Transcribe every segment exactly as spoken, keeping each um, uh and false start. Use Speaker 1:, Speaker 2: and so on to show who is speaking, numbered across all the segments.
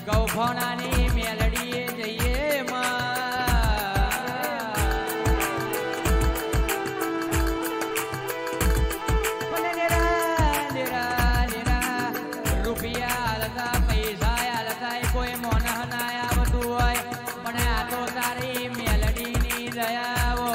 Speaker 1: ગૌફોણાની મેલડીએ જઈએ રૂપિયા હાલતા પૈસા હાલતા કોઈ મોન ના આવતું હોય પણ આ તો તારી મેલડીની દયાઓ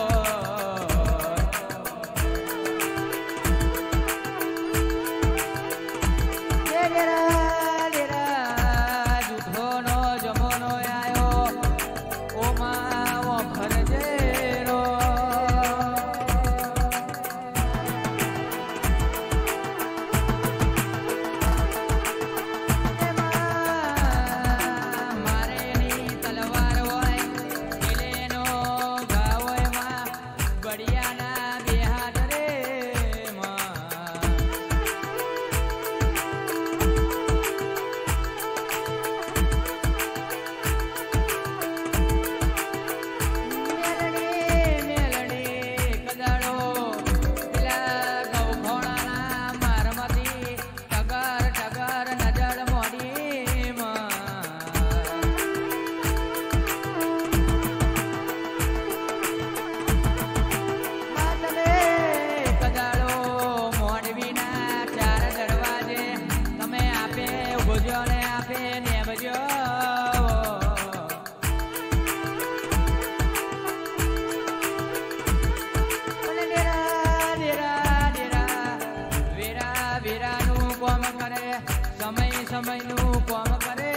Speaker 1: સમયનું કોમ કરે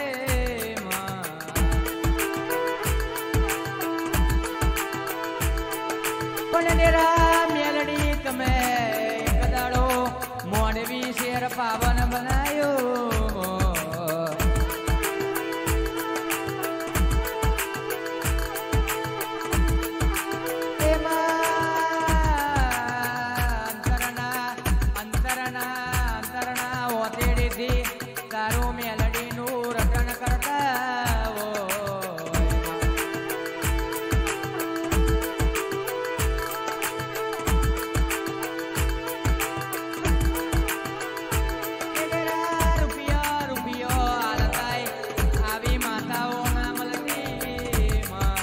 Speaker 1: પણ ડેરા મેલડી તમે કદાડો મોડવી શેર પાવન બનાયો તારું મેલડીનું રટણ કરતા રૂપિયા રૂપિયો હાલતા આવી માતાઓ ના મળતી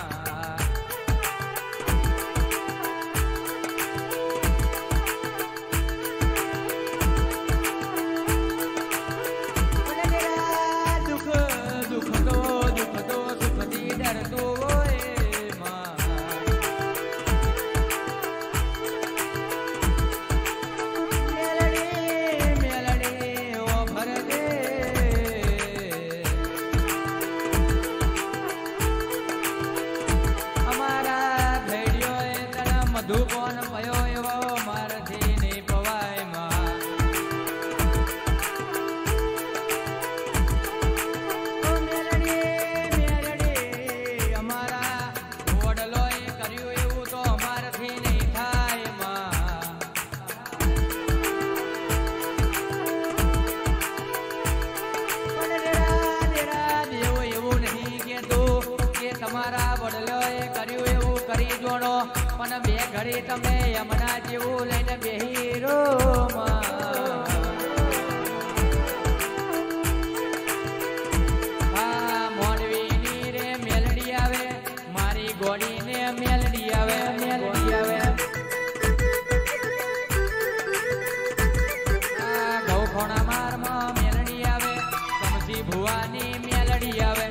Speaker 1: ધૂપોન પયો એવો મારથી નહીં પવાય માં મેલડી મેલડી અમારા વડલોએ કર્યું એવું તો અમારથી નહીં થાય માં દેવો એવું નહીં કેતું કે તમારા વડલોએ કર્યું એવું કરી જોડો પણ બે ઘડી તમે યમના જેવું લઈને બેહી રો હા મોડવીની રે મેલડી આવે મારી ગોળીને મેલડી આવે મેલડી આવે હા ગૌખોણા મારમાં મેલડી આવે કમસી ભુવાની મેલડી આવે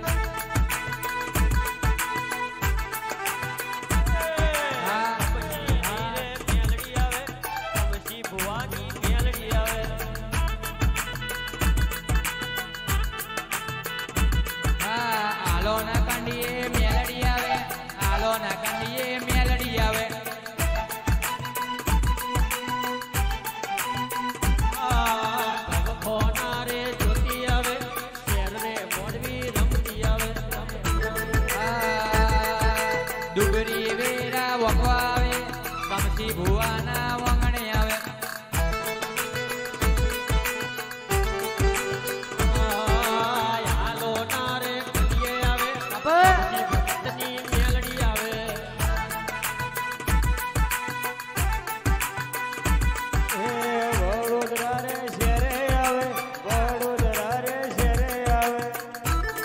Speaker 1: ડુગરી વેરા વખવા આવે કમસી ભુવાના વંગણે આવે હાલો ના રે આવે ભક્તની મેલડી આવે વડોદરા રે શેરે આવે વડોદરા રે શેરે આવે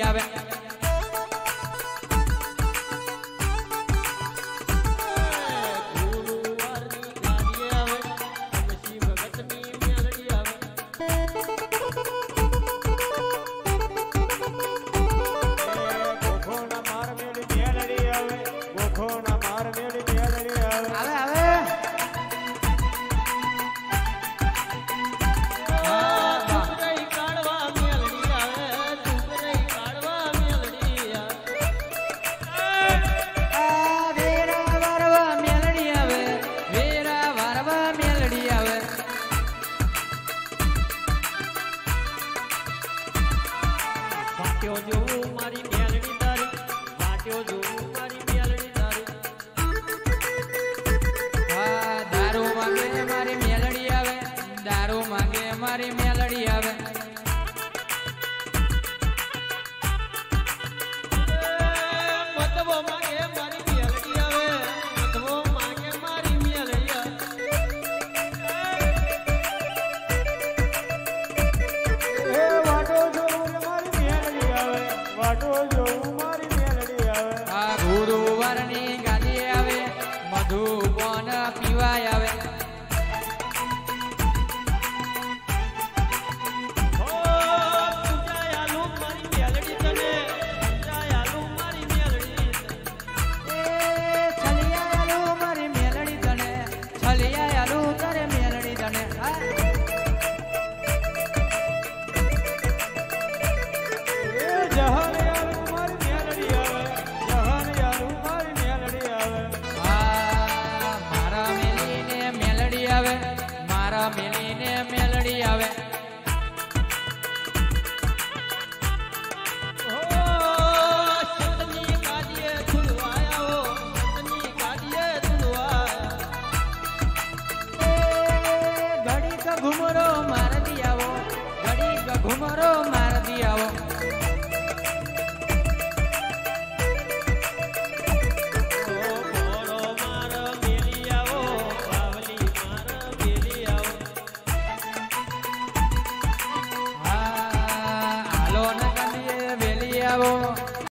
Speaker 1: આવે મારી મેલડી આવે મતવો માંગે મારી મેલડી આવે મતવો માંગે મારી મેલડી આવે
Speaker 2: એ વાટો જોઉં મારી મેલડી આવે વાટો જોઉં મારી મેલડી આવે
Speaker 1: આ ગુરુવારની ગાદી આવે મધુબન પીવાય આવે મારા મેલીને મેલડી આવે સતની ગાડીએ ઝુલવાયા સતની ગાડીએ ઝુલવાયા ઘડીક ઘુમરો માર દિયાવો ઘડીક ઘુમરો માર દિયાવો આવો